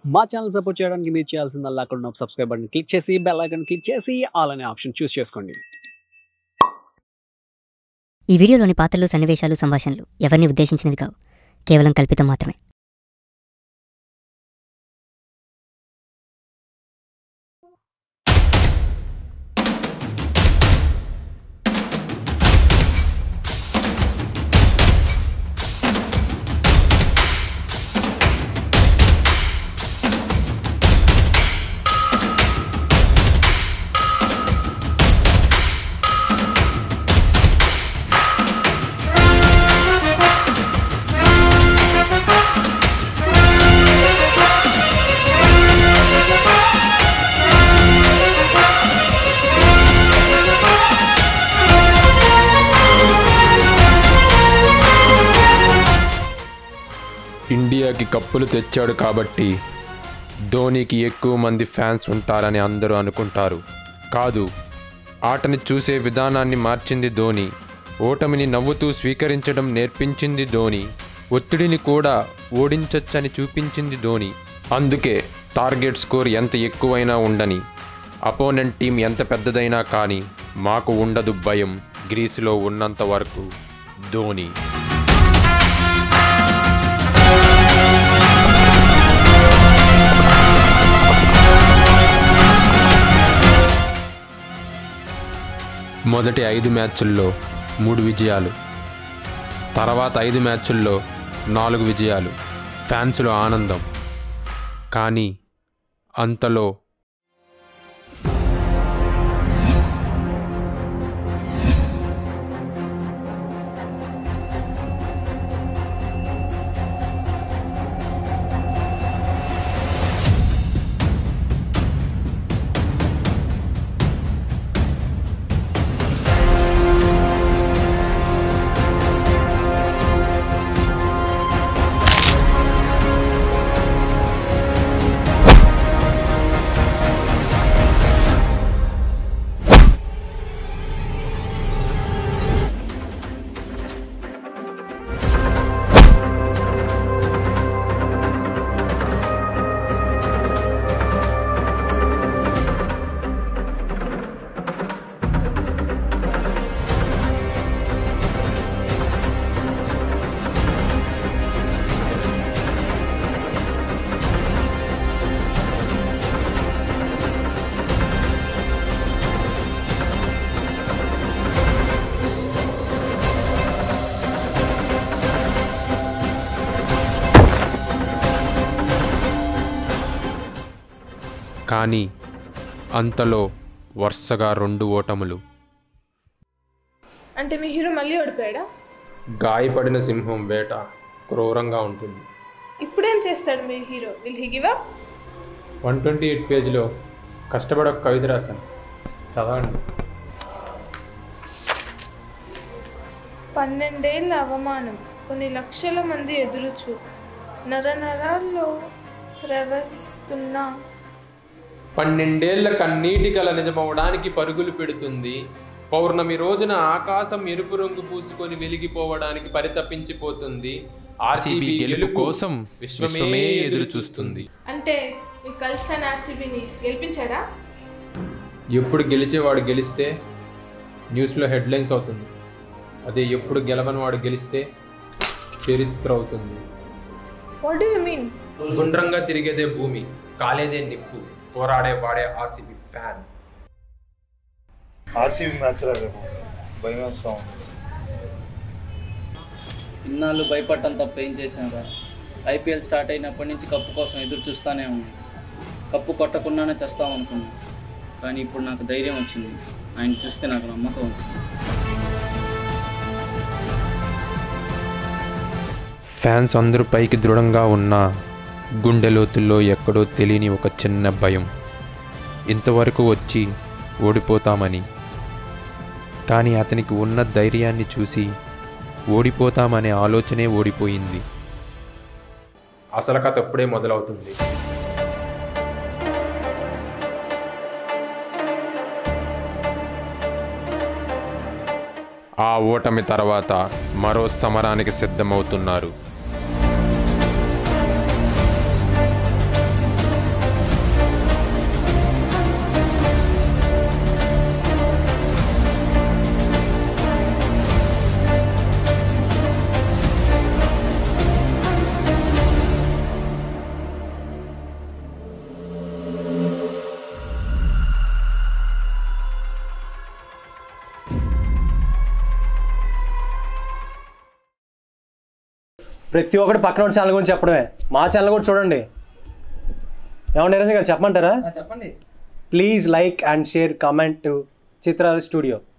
మా channel support చేయడానికి మీరు చేయాల్సిందల్లా అక్కడ ఉన్న సబ్స్క్రైబ్ బటన్ క్లిక్ చేసి బెల్ ఐకాన్ క్లిక్ చేసి ఆల్ అనే ఆప్షన్ చూస్ చేసుకోండి. ఈ వీడియోలోని పాత్రలు, సన్నివేశాలు, సంభాషణలు ఎవరిని ఉద్దేశించినవి కావు, కేవలం కల్పితం మాత్రమే. ఇండియాకి కప్పులు తెచ్చాడు కాబట్టి ధోనీకి ఎక్కువ మంది ఫ్యాన్స్ ఉంటారని అందరూ అనుకుంటారు. కాదు, ఆటని చూసే విధానాన్ని మార్చింది ధోని. ఓటమిని నవ్వుతూ స్వీకరించడం నేర్పించింది ధోని. ఒత్తిడిని కూడా ఓడించొచ్చని చూపించింది ధోని. అందుకే టార్గెట్ స్కోర్ ఎంత ఎక్కువైనా ఉండని, అపోనెంట్ టీం ఎంత పెద్దదైనా కానీ మాకు ఉండదు భయం. గ్రీసులో ఉన్నంత వరకు ధోని. మొదటి 5 మ్యాచ్ల్లో 3 విజయాలు, తర్వాత 5 మ్యాచ్ల్లో 4 విజయాలు. ఫ్యాన్స్లో ఆనందం. కానీ అంతలో కానీ అంతలో వరుసగా 2 ఓటములు. అంటే మీ హీరో మళ్ళీ ఓడిపోయాడా? గాయపడిన సింహం వేట క్రూరంగా ఉంటుంది. ఇప్పుడేం చేస్తాడు మీ hero? Will he give up? 128 పేజీలో కష్టపడి ఒక కవిత రాశాను, చదవండి. 12 ఏళ్ల అవమానం, కొన్ని లక్షల మంది ఎదురుచూ, నరనరాల్లో ప్రవహిస్తున్న 12 ఏళ్ల కన్నీటి కల నిజమవడానికి పరుగులు పెడుతుంది. పౌర్ణమి రోజున ఆకాశం ఎరుపు రంగు పూసుకొని వెలిగిపోవడానికి పరితపించిపోతుంది. ఆర్సీబీ గెలుపు కోసం విశ్వమే ఎదురు చూస్తుంది. అంటే మీ గల్ఫ్ ఫ్యాన్ ఆర్సీబీని గెలిపించాడా? ఎప్పుడు గెలిచేవాడు గెలిస్తే న్యూస్లో హెడ్లైన్స్ అవుతుంది. అదే ఎప్పుడు గెలవని వాడు గెలిస్తే చరిత్ర అవుతుంది. What do you mean? గుండ్రంగా తిరిగేదే భూమి, కాలేదే నిప్పు, పోరాడే వాడే ఆర్సీబీ ఫ్యాన్. ఆర్సీబీ మ్యాచ్ రేపు భయం వేస్తా ఉంది. ఇన్నాళ్ళు భయపడటం తప్ప ఏం చేశాను? ఐపీఎల్ స్టార్ట్ అయినప్పటి నుంచి కప్పు కోసం ఎదురు చూస్తూనే ఉన్నాను. కప్పు కొట్టకుండానే చేస్తామనుకున్నాను, కానీ ఇప్పుడు నాకు ధైర్యం వచ్చింది. ఆయన చూస్తే నాకు నమ్మకం వచ్చింది. ఫ్యాన్స్ అందరూ పైకి దృఢంగా ఉన్నా గుండె లోతుల్లో ఎక్కడో తెలియని ఒక చిన్న భయం. ఇంతవరకు వచ్చి ఓడిపోతామని. కానీ అతనికి ఉన్న ధైర్యాన్ని చూసి ఓడిపోతామనే ఆలోచనే ఓడిపోయింది. అసలు కథ అప్పుడే మొదలవుతుంది. ఆ ఓటమి తర్వాత మరో సమరానికి సిద్ధమవుతున్నారు. ప్రతి ఒక్కటి పక్కన ఛానల్ గురించి చెప్పడమే. మా ఛానల్ కూడా చూడండి. ఏమన్నా నిరంజన్ గారు చెప్పమంటారా? చెప్పండి. Please like and share comment to చిత్రాల స్టూడియో.